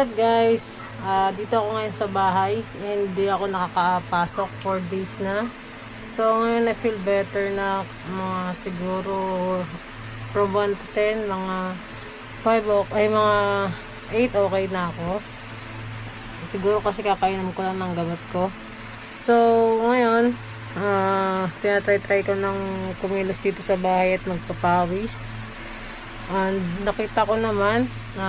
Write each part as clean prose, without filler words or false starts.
up guys? Dito ako ngayon sa bahay. Hindi ako nakakapasok 4 days na. So ngayon I feel better na siguro from 1 to 10, mga 5 ay mga 8 okay na ako. Siguro kasi kakainom ko lang ng gamot ko. So ngayon tinatry ko ng kumilos dito sa bahay at magpapawis. And nakita ko naman na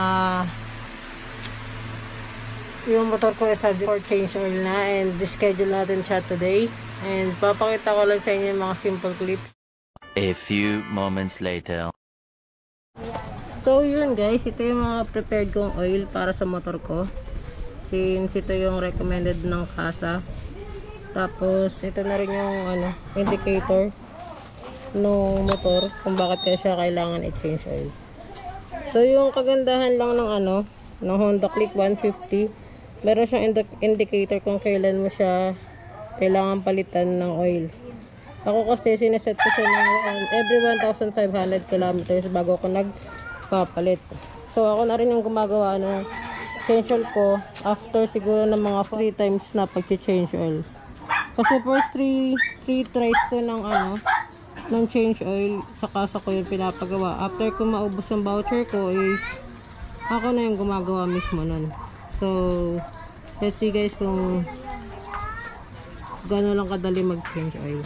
yung motor ko is for change oil na, and schedule natin siya today, and papakita ko lang sa inyo yung mga simple clips. A few moments later. So yun guys, ito yung mga prepared kong oil para sa motor ko, since ito yung recommended ng kasa. Tapos ito na rin yung indicator ng motor kung bakit kaya siya kailangan i-change oil. So yung kagandahan lang ng ng Honda Click 150, meron siyang indicator kung kailan mo siya kailangan palitan ng oil. Ako kasi sineset ko siya ng every 1,500 kilometers bago ko nagpapalit. So ako na rin yung gumagawa ng change oil ko after siguro ng mga 3 times na pag-change oil. Kasi first 3 tries ko ng change oil sa kasa ko yung pinapagawa. After ko maubos ang voucher ko is ako na yung gumagawa mismo nun. So let's see guys kung gano'n lang kadali mag change oil.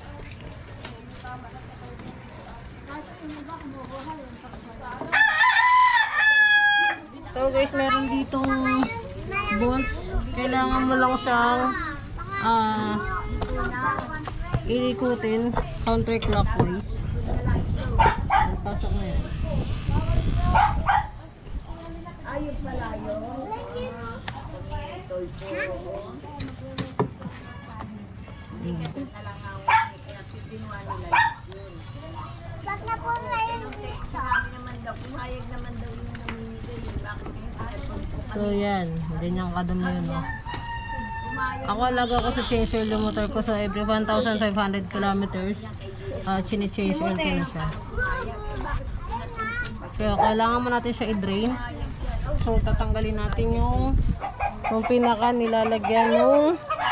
So guys, meron ditong bolts. Kailangan mo lang siyang iikutin counterclockwise. Pasok na yan. Ayun pala yun. Bak na po ngayon dito. Pumayag naman daw yung namimigay. So yan, ganyan kadami yun. Ako alaga ko sa change oil yung motor ko, so every 1,500 kilometers chine-change oil ko na siya. So kailangan mo natin siya i-drain. So tatanggalin natin yung pinaka nilalagyan ng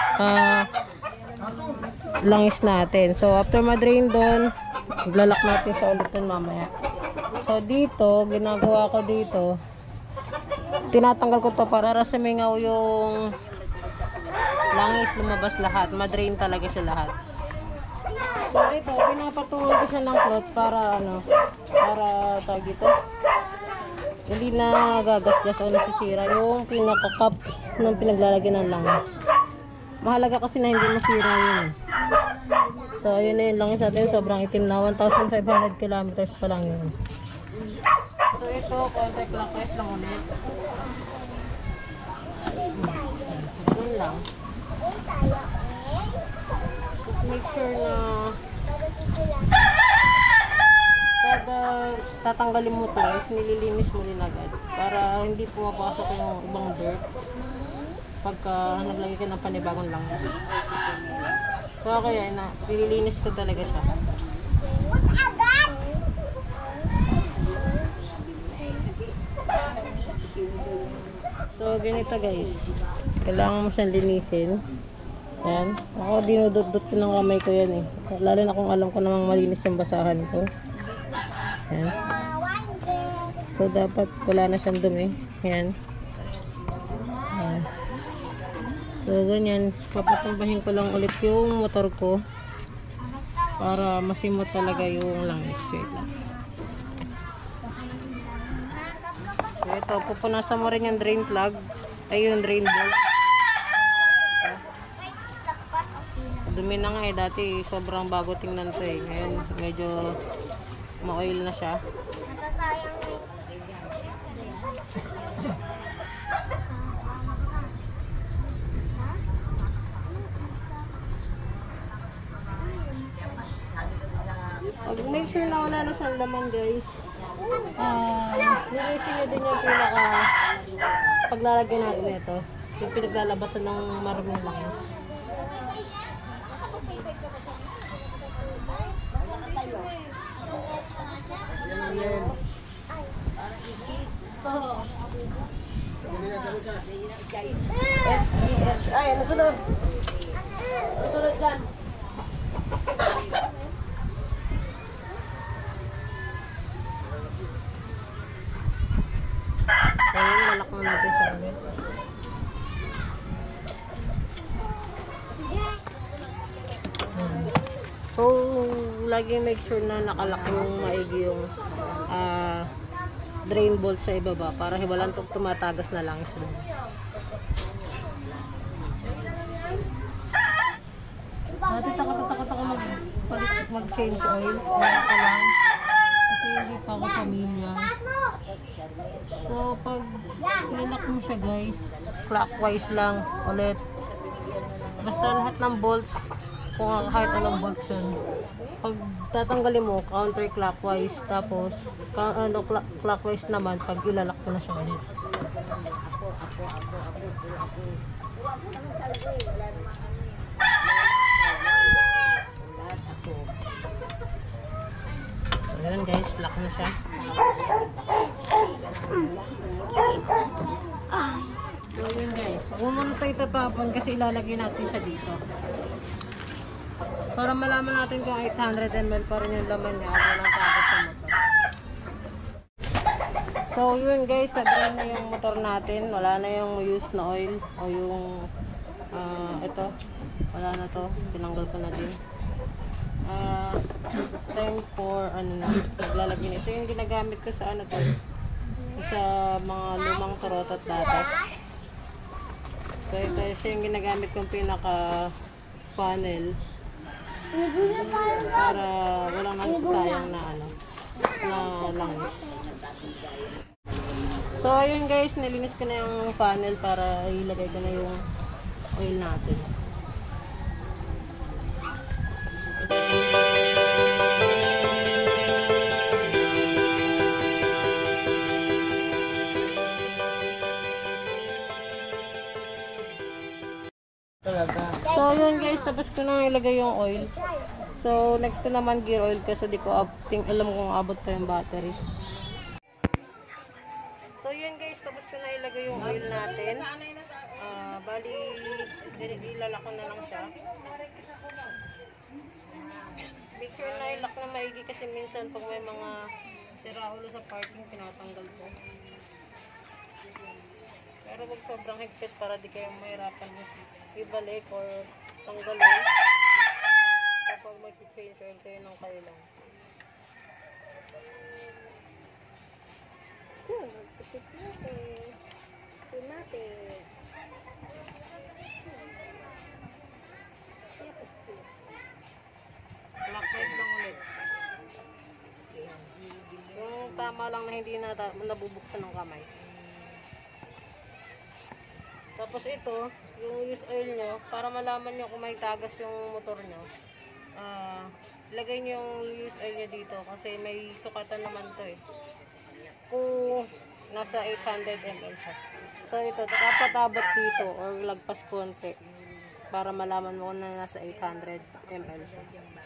langis natin. So after ma-drain doon, iglalak natin siya ulit dun mamaya. So dito, ginagawa ko dito, tinatanggal ko to para sumingaw yung langis, lumabas lahat, ma-drain talaga siya lahat. So ito, pinapatungan ko siya ng cloth para para tawag dito, hindi na gagasgas o nasisira yung pinaka-cup ng pinaglalagyan ng langis. Mahalaga kasi na hindi masira yun. So ayun na yung langis natin, sobrang itim na, 1,500 kilometers pa lang yun. So ito, counterclockwise lang ulit. Yun lang. Just make sure na kada tatanggalin mo to is nililinis mo din agad para hindi pumapasok yung ibang dirt pagka naglagay ka ng panibagong langis. So kaya nililinis ko talaga siya. So ganito guys, kailangan mo siyang linisin. Yan. Ako dinudot-dot ko ng kamay ko yan lalo na kung alam ko namang malinis yung basahan ko. Yan. So dapat wala na siyang dumi. Yan. Yan. So ganyan, papatumbahin ko lang ulit yung motor ko para masimot talaga yung langis. So ito, pupunasan mo rin yung drain plug, ay yung drain bolt. Dumi na nga dati sobrang bago tingnan to ngayon medyo ma-oil na siya. Make sure na wala na siyang laman guys. Nilisin nyo din yung pinaka paglalagyan natin ito, yung pinaglalabasan ng maruming langis. Ayan. Ay, nasunod. Nasunod dyan. Ayun, lalak mo natin sa ulit. So, lagi make sure na nakalak yung maigi yung drain bolt sa ibaba para walang tumatagas na langis doon. Dati takot ako mag-change oil. Kaya ko lang. Kasi hindi pa ako pamilya. So, pag nilak mo siya guys, clockwise lang ulit. Basta lahat ng bolts, kung kahit anong bolts yun. Pag tatanggalin mo, counterclockwise. Tapos, clockwise naman pag ilalak mo na siya ulit. So, ganun guys, lock na siya. So yun guys, huwag mo muna tayo tatapon kasi ilalagay natin siya dito. Para malaman natin kung 800 ml pa rin yung laman niya at walang tagas sa motor. So yun guys, na-drain na yung motor natin. Wala na yung used na oil o yung ito. Wala na to. Tinanggal ko na din. It's time for naglalagay nito. Yung ginagamit ko sa to. Sa mga lumang Toyota dati. So ito yung ginagamit kong pinaka funnel. Para walang nasasayang na na langis. So ayun guys, nilinis ko na yung funnel para ilagay ko na yung oil natin. So yun guys, tapos ko na ilagay yung oil. So next ko naman gear oil kasi di ko alam kung abot pa yung battery. So yun guys, tapos ko na ilagay yung oil natin. Bali, ilalak ko na lang siya. Make sure na ilak na maigi kasi minsan pag may mga sira ulo sa parking, pinatanggal ko. Pero wag sobrang higpit para di kayo mahirapan ibalik or tanggalin kapag mag-change oil kayo ng kailang. So, mag-isip natin. Isip natin. Clockwise lang ulit. Yung tama lang na hindi nabubuksan ng kamay. Tapos ito, yung use oil nyo, para malaman nyo kung may tagas yung motor nyo, ilagay nyo yung use oil nyo dito kasi may sukatan naman to eh. Kung nasa 800 ml siya. So ito, dapat abot dito or lagpas konti para malaman mo kung nasa 800 ml siya.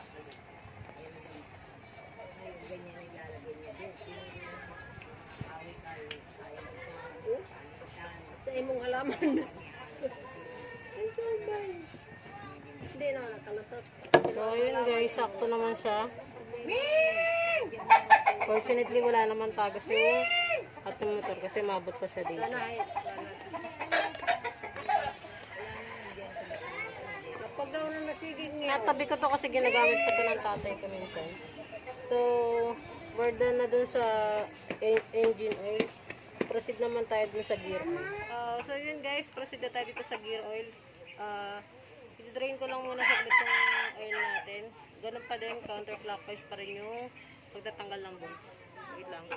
Sa imong alaman. Hindi na nakalasot. So yun guys, sakto naman siya. Fortunately wala naman tagas yung ating motor kasi mabot pa siya dito. Natabi ko to kasi ginagamit ko to ng tatay ko minsan. So we're done na dun sa engine oil. Proceed naman tayo dun sa gear oil. So yun guys, proceed na tayo dito sa gear oil. I-drain ko lang muna saglit yung oil natin. Ganun pa din, counterclockwise pa rin yung pagtatanggal ng bolts. Wait lang.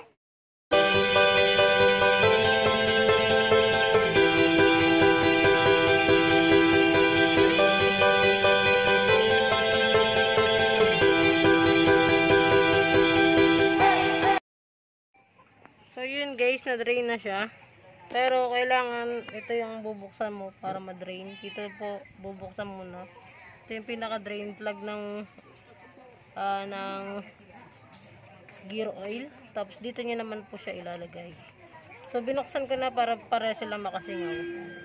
So yun guys, na-drain na siya. Pero kailangan, ito yung bubuksan mo para ma-drain. Dito po, bubuksan muna. Ito yung pinaka-drain plug ng gear oil. Tapos dito nyo naman po siya ilalagay. So, binuksan ko na para sila makasingaw.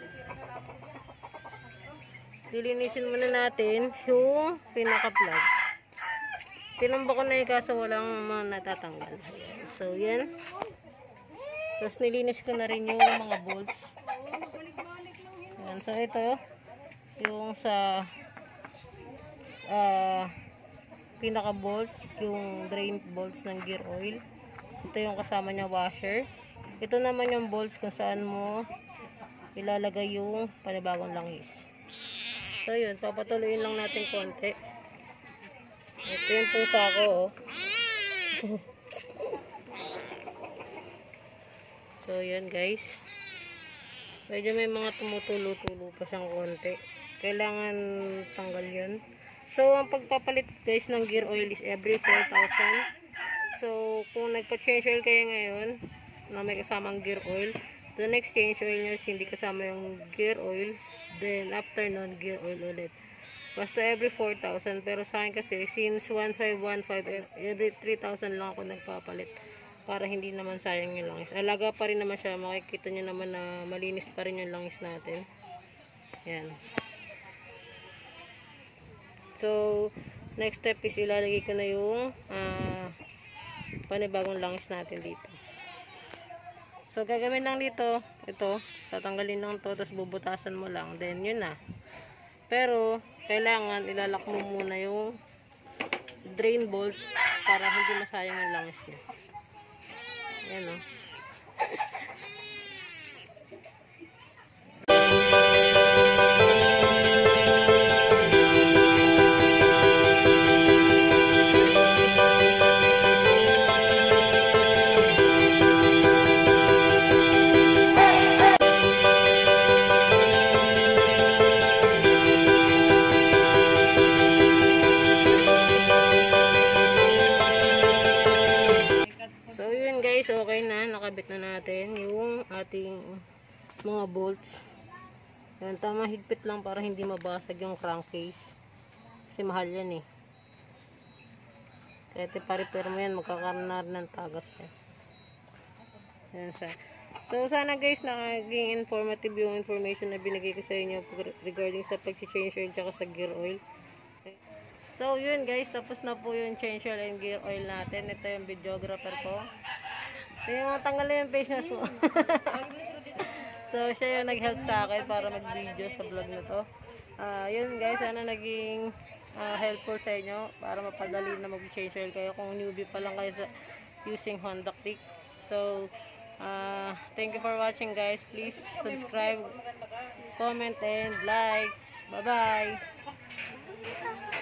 Lilinisin muna natin yung pinaka-plug. Tinamba ko na yung kaso walang mga natatanggal. So, yan. Tapos, nilinis ko na rin yung mga bolts. Yan. So, ito, yung sa pinaka-bolts, yung drain bolts ng gear oil. Ito yung kasama niya washer. Ito naman yung bolts kung saan mo ilalagay yung panibagong langis. So yun, papatuloyin lang natin konti. Ito yung pusa ko, oh. So yun guys. Medyo may mga tumutulo-tulo pa siyang konti. Kailangan tanggal yun. So ang pagpapalit guys ng gear oil is every 4,000. So kung nagpa-change oil kayo ngayon na may kasamang gear oil, the next change oil nyo is hindi kasama yung gear oil, then after nun gear oil ulit. Basta every 4,000. Pero sa akin kasi since 1,515 every 3,000 lang ako nagpapalit para hindi naman sayang yung langis. Alaga pa rin naman siya, makikita nyo naman na malinis pa rin yung langis natin. Yan. So next step is ilalagay ko na yung panibagong langis natin dito. So, gagawin lang dito, ito, tatanggalin lang to, tapos bubutasan mo lang, then yun na. Pero, kailangan ilalak mo muna yung drain bolt para hindi masayang yung langis niya. Yan o. Okay na, nakabit na natin yung ating mga bolts. Yan, tama higpit lang para hindi mabasag yung crankcase. Kasi mahal yan eh. Kaya pa-repair mo yan, magkakaroon na ng tagas yan. Yan sa. So sana guys, naging informative yung information na binigay ko sa inyo regarding sa pag-change oil tsaka sa gear oil. So yun guys, tapos na po yung change oil and gear oil natin. Ito yung videographer ko. Yung tanggal na yung face mask mo. So, siya yung nag-help sa akin para mag-video sa vlog na to. Yun guys, sana naging helpful sa inyo para mapadali na mag-change oil kayo kung newbie pa lang kayo sa using Honda Click. So, thank you for watching guys. Please subscribe, comment, and like. Bye-bye!